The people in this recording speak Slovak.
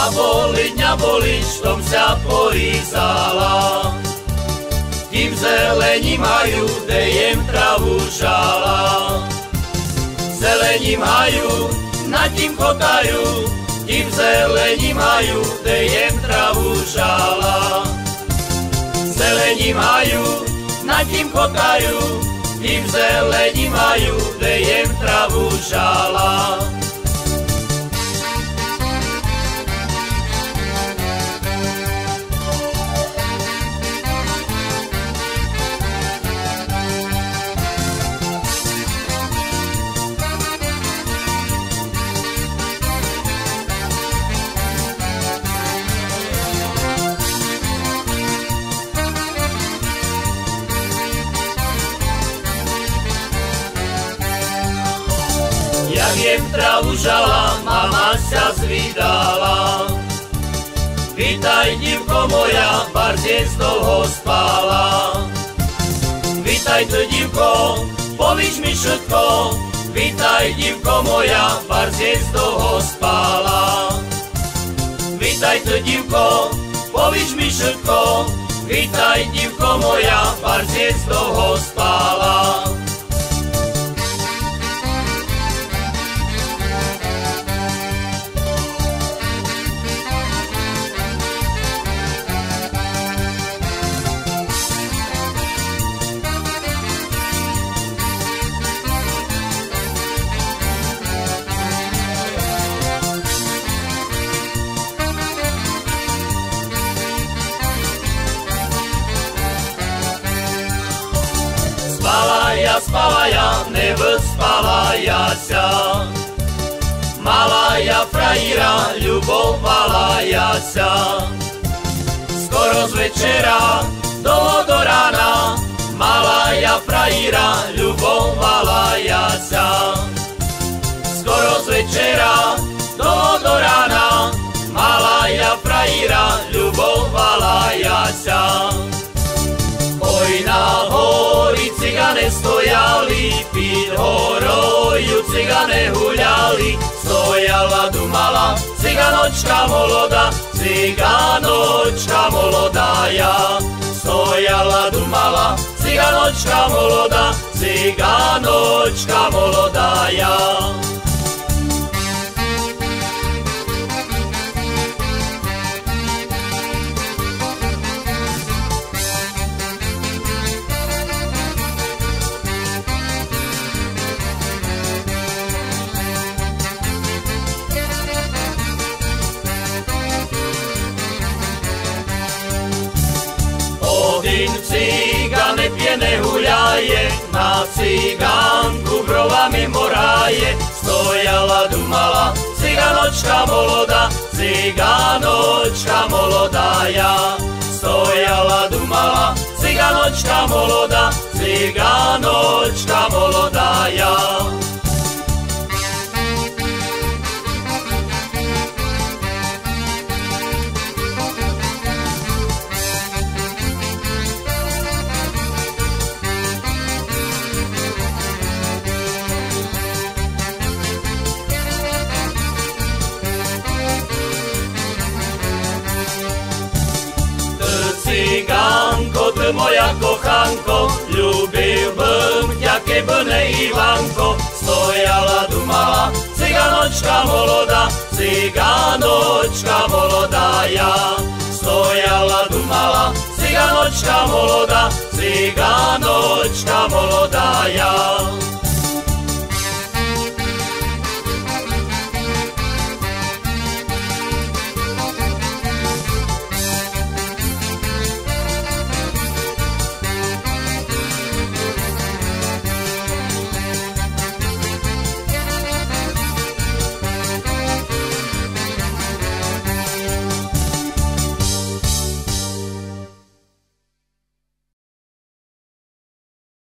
dňa boli, v tom sa polízala. Tím zelením haju, dejem travu žala. Zelením haju, nad tím chotajú, tím zelením haju, dejem travu žala. Zelením haju, nad tím chotajú, tím zelením haju, dejem travu žala. Jak jem travu žala, mama sa zvídala. Vítaj, divko moja, bardziej dlho spala. Vítaj to, divko, povíš mi všetko. Vítaj, divko moja, bardziej dlho spala. Vítaj to, divko, povíš mi všetko. Vítaj, divko moja, bardziej dlho spala. Spala ja, nevyspala ja sa. Mala ja frajíra, ľubovala ja sa. Skoro z večera, dlho do rána. Mala ja frajíra, ľubovala ja sa. Skoro z večera, dlho do rána. Mala ja frajíra, ľubovala ja sa. Oj, na hori cigane stojali, pід горою cigane huľali. Stojala, dumala, ciganočka molodá, ciganočka molodá ja. Stojala, dumala, ciganočka molodá, ciganočka molodá ja. Cigane piene huľaje, na cigánku brovami moraje. Stojala, dumala, ciganočka molodá, ciganočka molodá ja. Stojala, dumala, ciganočka molodá, ciganočka molodá ja. Cigánko, ty moja kochanko, ľúbil bym ťa, keby ne Ivanko. Stojala, dumala, ciganočka molodá, ciganočka molodá ja. Stojala, dumala, ciganočka molodá, ciganočka molodá ja.